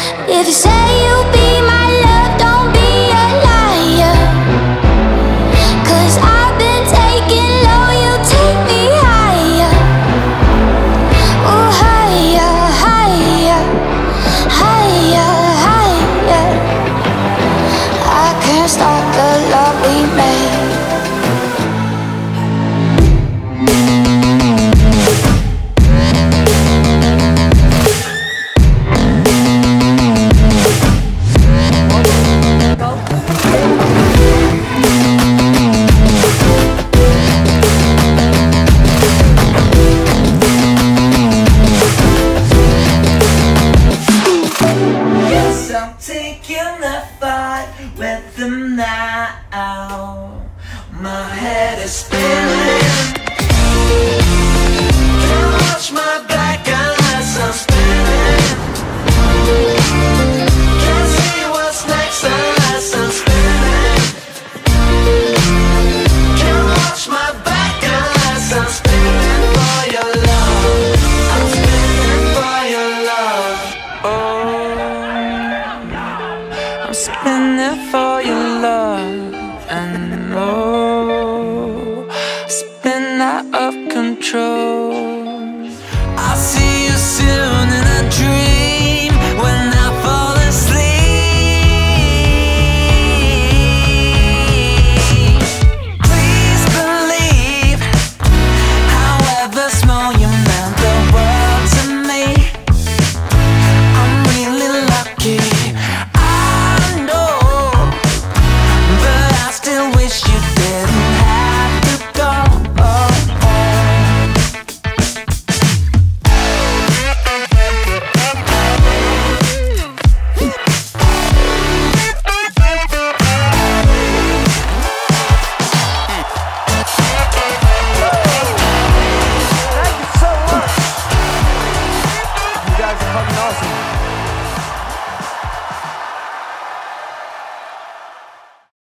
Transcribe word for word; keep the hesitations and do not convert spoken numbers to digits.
If you say you'll be my love, don't be a liar. 'Cause I've been taken low, you take me higher. Oh, higher, higher, higher, higher. I can't stop the love we made. Taking the fight with them now. My head is spinning. Can't watch my back unless I'm spinning. Can't see what's next unless I'm spinning. Can't watch my back unless I'm spinning for your love. I'm spinning for your love. Oh, I'm spinning for your love, and oh, spin out of control. I'll see you soon in a dream when I fall asleep. Please believe, however small you meant the world to me. I'm really lucky. Wish you didn't have to go. Thank you so much. You guys are fucking awesome.